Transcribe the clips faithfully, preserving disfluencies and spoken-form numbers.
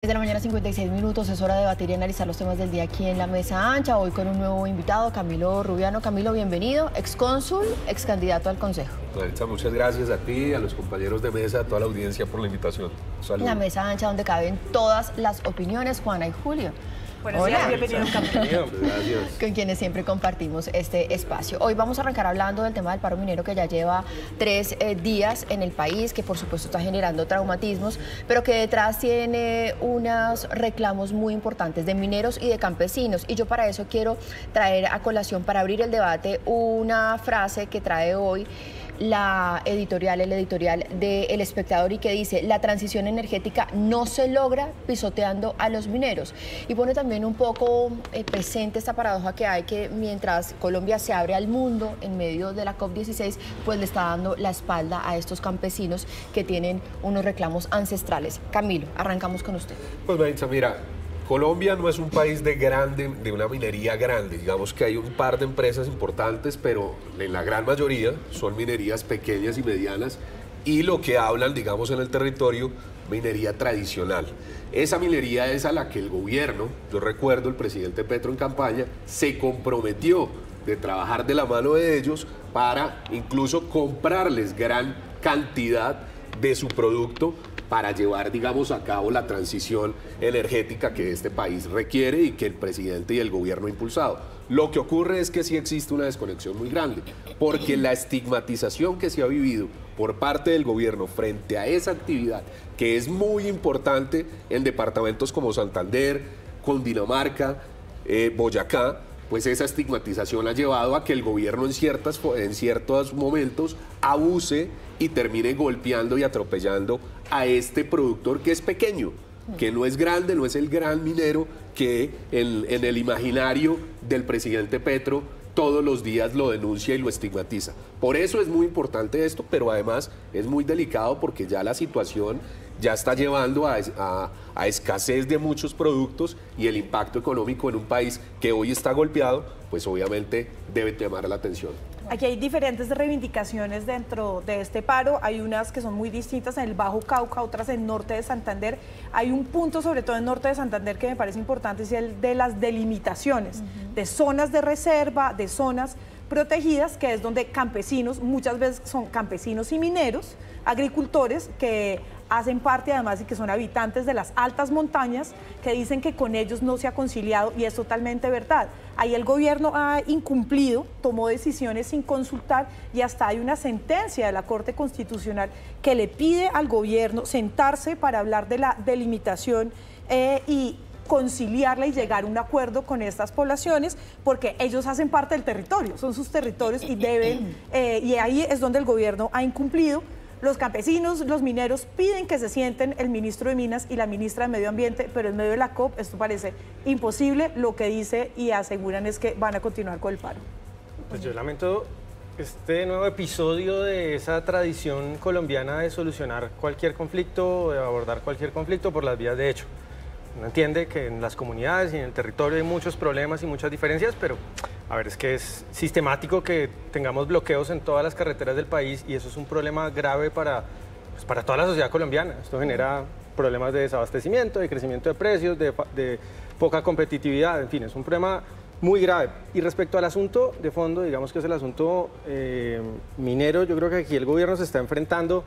de la mañana, cincuenta y seis minutos, es hora de debatir y analizar los temas del día aquí en la Mesa Ancha. Hoy con un nuevo invitado, Camilo Rubiano. Camilo, bienvenido, excónsul, ex candidato al Consejo. Maritza, muchas gracias a ti, a los compañeros de mesa, a toda la audiencia por la invitación. Saludos. La Mesa Ancha, donde caben todas las opiniones. Juana y Julio. Buenos días, bienvenido, Camilo. Gracias. Con quienes siempre compartimos este espacio. Hoy vamos a arrancar hablando del tema del paro minero, que ya lleva tres eh, días en el país, que por supuesto está generando traumatismos, pero que detrás tiene unos reclamos muy importantes de mineros y de campesinos. Y yo para eso quiero traer a colación, para abrir el debate, una frase que trae hoy la editorial, el editorial de El Espectador, y que dice: la transición energética no se logra pisoteando a los mineros. Y pone también un poco eh, presente esta paradoja que hay, que mientras Colombia se abre al mundo en medio de la COP dieciséis, pues le está dando la espalda a estos campesinos que tienen unos reclamos ancestrales. Camilo, arrancamos con usted. Pues Maritza, mira, Colombia no es un país de grande, de una minería grande. Digamos que hay un par de empresas importantes, pero en la gran mayoría son minerías pequeñas y medianas, y lo que hablan, digamos, en el territorio, minería tradicional. Esa minería es a la que el gobierno, yo recuerdo el presidente Petro en campaña, se comprometió de trabajar de la mano de ellos para incluso comprarles gran cantidad de su producto para llevar, digamos, a cabo la transición energética que este país requiere y que el presidente y el gobierno ha impulsado. Lo que ocurre es que sí existe una desconexión muy grande, porque la estigmatización que se ha vivido por parte del gobierno frente a esa actividad, que es muy importante en departamentos como Santander, Cundinamarca, eh, Boyacá, pues esa estigmatización ha llevado a que el gobierno en, ciertas, en ciertos momentos abuse y termine golpeando y atropellando a este productor que es pequeño, que no es grande, no es el gran minero que en, en el imaginario del presidente Petro todos los días lo denuncia y lo estigmatiza. Por eso es muy importante esto, pero además es muy delicado porque ya la situación ya está llevando a, a, a escasez de muchos productos, y el impacto económico en un país que hoy está golpeado, pues obviamente debe llamar la atención. Aquí hay diferentes reivindicaciones dentro de este paro. Hay unas que son muy distintas en el Bajo Cauca, otras en norte de Santander. Hay un punto, sobre todo en norte de Santander, que me parece importante, es el de las delimitaciones, uh-huh. de zonas de reserva, de zonas protegidas, que es donde campesinos, muchas veces son campesinos y mineros, agricultores que hacen parte además y que son habitantes de las altas montañas, que dicen que con ellos no se ha conciliado, y es totalmente verdad. Ahí el gobierno ha incumplido, tomó decisiones sin consultar, y hasta hay una sentencia de la Corte Constitucional que le pide al gobierno sentarse para hablar de la delimitación eh, y conciliarla y llegar a un acuerdo con estas poblaciones, porque ellos hacen parte del territorio, son sus territorios y deben, eh, y ahí es donde el gobierno ha incumplido. Los campesinos, los mineros piden que se sienten el ministro de Minas y la ministra de Medio Ambiente, pero en medio de la COP esto parece imposible. Lo que dice y aseguran es que van a continuar con el paro. Pues yo lamento este nuevo episodio de esa tradición colombiana de solucionar cualquier conflicto, de abordar cualquier conflicto por las vías de hecho. Uno entiende que en las comunidades y en el territorio hay muchos problemas y muchas diferencias, pero a ver, es que es sistemático que tengamos bloqueos en todas las carreteras del país, y eso es un problema grave para, pues, para toda la sociedad colombiana. Esto genera problemas de desabastecimiento, de crecimiento de precios, de, de poca competitividad, en fin, es un problema muy grave. Y respecto al asunto de fondo, digamos que es el asunto eh, minero, yo creo que aquí el gobierno se está enfrentando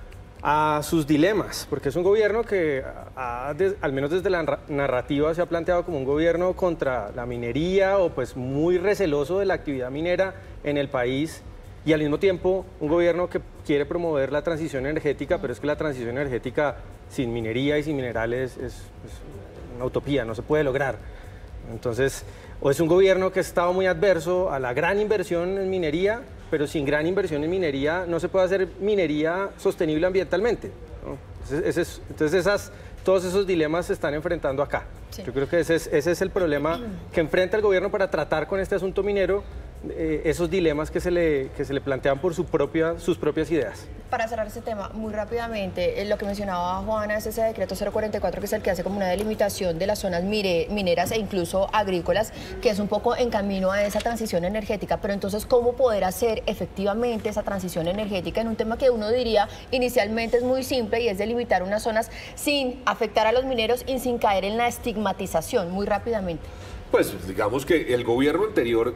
a sus dilemas, porque es un gobierno que, ha, de, al menos desde la narrativa, se ha planteado como un gobierno contra la minería, o pues muy receloso de la actividad minera en el país, y al mismo tiempo un gobierno que quiere promover la transición energética, pero es que la transición energética sin minería y sin minerales es, es una utopía, no se puede lograr. Entonces, o es un gobierno que ha estado muy adverso a la gran inversión en minería, pero sin gran inversión en minería no se puede hacer minería sostenible ambientalmente, ¿no? Entonces, ese es, entonces esas, todos esos dilemas se están enfrentando acá. Sí. Yo creo que ese es, ese es el problema que enfrenta el gobierno para tratar con este asunto minero, eh, esos dilemas que se, le, que se le plantean por su propia, sus propias ideas. Para cerrar este tema, muy rápidamente, eh, lo que mencionaba Juana es ese decreto cero cuarenta y cuatro, que es el que hace como una delimitación de las zonas mire, mineras e incluso agrícolas, que es un poco en camino a esa transición energética. Pero entonces, ¿cómo poder hacer efectivamente esa transición energética en un tema que uno diría inicialmente es muy simple, y es delimitar unas zonas sin afectar a los mineros y sin caer en la estigmatización? Muy rápidamente. Pues digamos que el gobierno anterior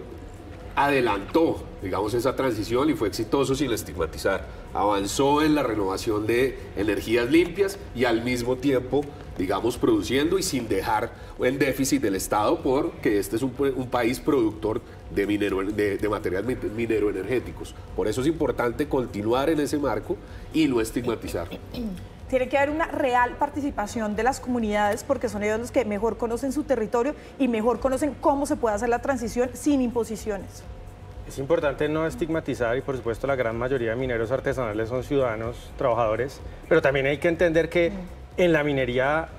adelantó, digamos, esa transición y fue exitoso sin estigmatizar. Avanzó en la renovación de energías limpias y al mismo tiempo, digamos, produciendo y sin dejar el déficit del Estado, porque este es un, un país productor de, minero, de, de materiales minero energéticos. Por eso es importante continuar en ese marco y no estigmatizar. Tiene que haber una real participación de las comunidades, porque son ellos los que mejor conocen su territorio y mejor conocen cómo se puede hacer la transición sin imposiciones. Es importante no estigmatizar, y por supuesto la gran mayoría de mineros artesanales son ciudadanos, trabajadores, pero también hay que entender que en la minería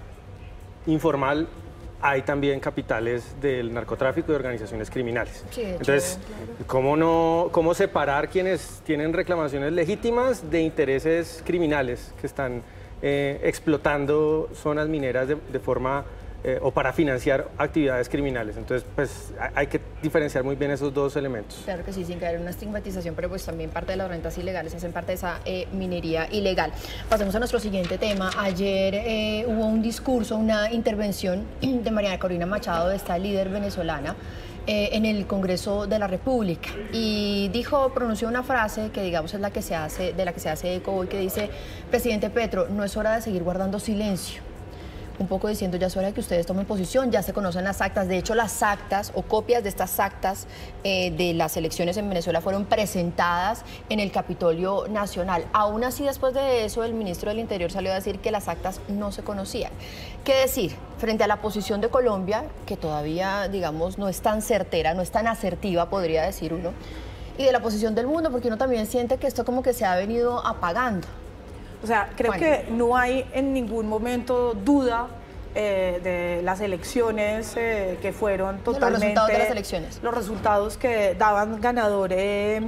informal hay también capitales del narcotráfico y organizaciones criminales. Sí, de hecho, entonces, claro. ¿cómo, no, ¿cómo separar quienes tienen reclamaciones legítimas de intereses criminales que están eh, explotando zonas mineras de, de forma eh, o para financiar actividades criminales? Entonces, pues hay que diferenciar muy bien esos dos elementos. Claro que sí, sin caer en una estigmatización, pero pues también parte de las rentas ilegales hacen parte de esa eh, minería ilegal. Pasemos a nuestro siguiente tema. Ayer eh, hubo un discurso, una intervención de María Corina Machado, esta líder venezolana, eh, en el Congreso de la República, y dijo, pronunció una frase que digamos es la que se hace, de la que se hace eco hoy, que dice: presidente Petro, no es hora de seguir guardando silencio. Un poco diciendo, ya es hora de que ustedes tomen posición, ya se conocen las actas. De hecho, las actas o copias de estas actas eh, de las elecciones en Venezuela fueron presentadas en el Capitolio Nacional. Aún así, después de eso, el ministro del Interior salió a decir que las actas no se conocían. ¿Qué decir? Frente a la posición de Colombia, que todavía, digamos, no es tan certera, no es tan asertiva, podría decir uno, y de la posición del mundo, porque uno también siente que esto como que se ha venido apagando. O sea, creo bueno. que no hay en ningún momento duda eh, de las elecciones eh, que fueron totalmente... Los resultados de las elecciones. Los resultados que daban ganador eh,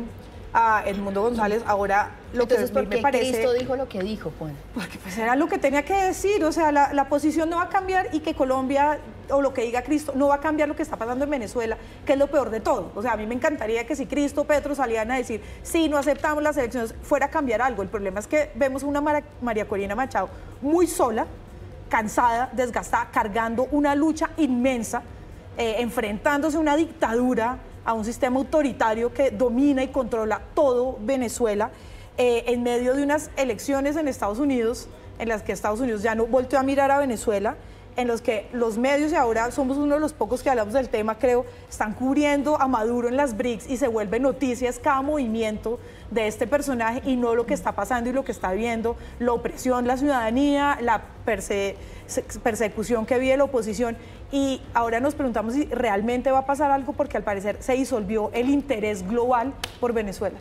a Edmundo González. Ahora, lo Entonces, que a mí me parece... Cristo dijo lo que dijo, Juan? Porque pues era lo que tenía que decir. O sea, la, la posición no va a cambiar, y que Colombia, o lo que diga Cristo, no va a cambiar lo que está pasando en Venezuela, que es lo peor de todo. O sea, a mí me encantaría que si Cristo, Petro salían a decir, sí, no aceptamos las elecciones, fuera a cambiar algo. El problema es que vemos una María Corina Machado muy sola, cansada, desgastada, cargando una lucha inmensa, eh, enfrentándose a una dictadura, a un sistema autoritario que domina y controla todo Venezuela, eh, en medio de unas elecciones en Estados Unidos, en las que Estados Unidos ya no volteó a mirar a Venezuela, en los que los medios, y ahora somos uno de los pocos que hablamos del tema, creo, están cubriendo a Maduro en las B R I C S, y se vuelve noticias cada movimiento de este personaje y no lo que está pasando y lo que está viendo, la opresión, la ciudadanía, la perse persecución que vive la oposición. Y ahora nos preguntamos si realmente va a pasar algo, porque al parecer se disolvió el interés global por Venezuela.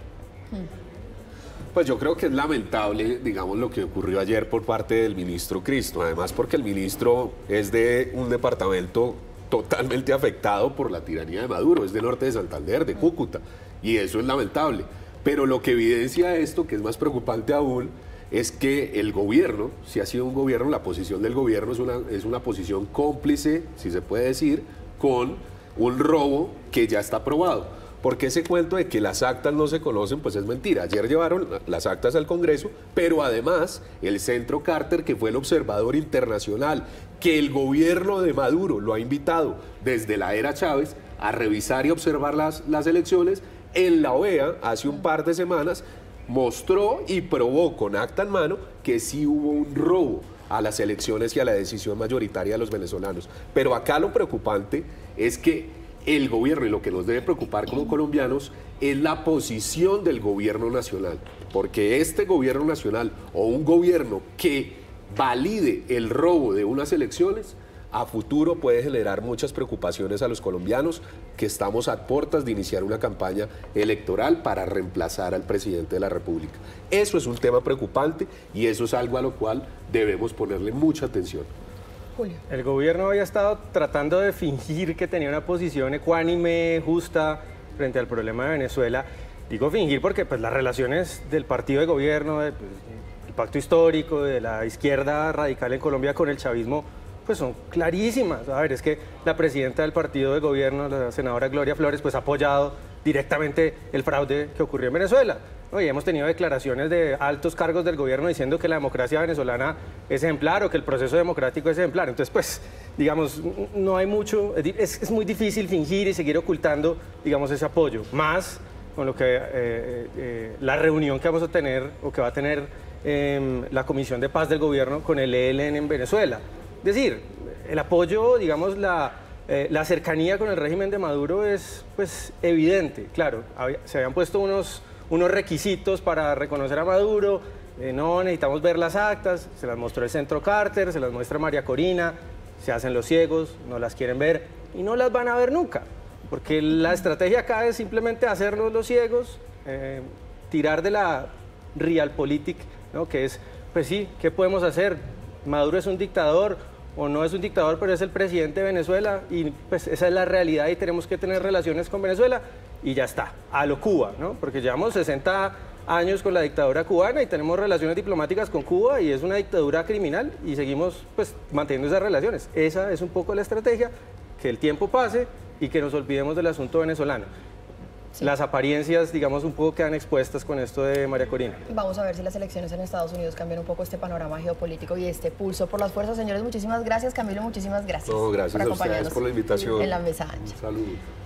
Pues yo creo que es lamentable, digamos, lo que ocurrió ayer por parte del ministro Cristo, además porque el ministro es de un departamento totalmente afectado por la tiranía de Maduro, es del norte de Santander, de Cúcuta, y eso es lamentable. Pero lo que evidencia esto, que es más preocupante aún, es que el gobierno, si ha sido un gobierno, la posición del gobierno es una, es una posición cómplice, si se puede decir, con un robo que ya está probado. Porque ese cuento de que las actas no se conocen, pues es mentira. Ayer llevaron las actas al Congreso, pero además el Centro Carter, que fue el observador internacional, que el gobierno de Maduro lo ha invitado desde la era Chávez a revisar y observar las, las elecciones, en la O E A hace un par de semanas mostró y probó con acta en mano que sí hubo un robo a las elecciones y a la decisión mayoritaria de los venezolanos. Pero acá lo preocupante es que el gobierno, y lo que nos debe preocupar como colombianos, es la posición del gobierno nacional, porque este gobierno nacional o un gobierno que valide el robo de unas elecciones, a futuro puede generar muchas preocupaciones a los colombianos, que estamos a puertas de iniciar una campaña electoral para reemplazar al presidente de la República. Eso es un tema preocupante y eso es algo a lo cual debemos ponerle mucha atención. Julio. El gobierno había estado tratando de fingir que tenía una posición ecuánime, justa, frente al problema de Venezuela. Digo fingir porque pues, las relaciones del partido de gobierno, de, pues, el pacto histórico, de la izquierda radical en Colombia con el chavismo, pues son clarísimas. A ver, es que la presidenta del partido de gobierno, la senadora Gloria Flores, pues ha apoyado directamente el fraude que ocurrió en Venezuela. Oye, hemos tenido declaraciones de altos cargos del gobierno diciendo que la democracia venezolana es ejemplar o que el proceso democrático es ejemplar. Entonces, pues, digamos, no hay mucho, es, es muy difícil fingir y seguir ocultando, digamos, ese apoyo. Más con lo que eh, eh, la reunión que vamos a tener o que va a tener eh, la Comisión de Paz del Gobierno con el E L N en Venezuela. Es decir, el apoyo, digamos, la, eh, la cercanía con el régimen de Maduro es, pues, evidente. Claro, había, se habían puesto unos... unos requisitos para reconocer a Maduro, eh, no, necesitamos ver las actas, se las mostró el Centro Carter, se las muestra María Corina, se hacen los ciegos, no las quieren ver y no las van a ver nunca, porque la estrategia acá es simplemente hacerlos los ciegos, eh, tirar de la realpolitik, ¿no? Que es, pues sí, ¿qué podemos hacer? Maduro es un dictador o no es un dictador, pero es el presidente de Venezuela y pues esa es la realidad y tenemos que tener relaciones con Venezuela. Y ya está, a lo Cuba, ¿no? Porque llevamos sesenta años con la dictadura cubana y tenemos relaciones diplomáticas con Cuba y es una dictadura criminal y seguimos pues manteniendo esas relaciones. Esa es un poco la estrategia, que el tiempo pase y que nos olvidemos del asunto venezolano. Sí. Las apariencias, digamos, un poco quedan expuestas con esto de María Corina. Vamos a ver si las elecciones en Estados Unidos cambian un poco este panorama geopolítico y este pulso por las fuerzas. Señores, muchísimas gracias. Camilo, muchísimas gracias. No, gracias por a acompañarnos ustedes por la invitación. En la mesa ancha. Un saludo.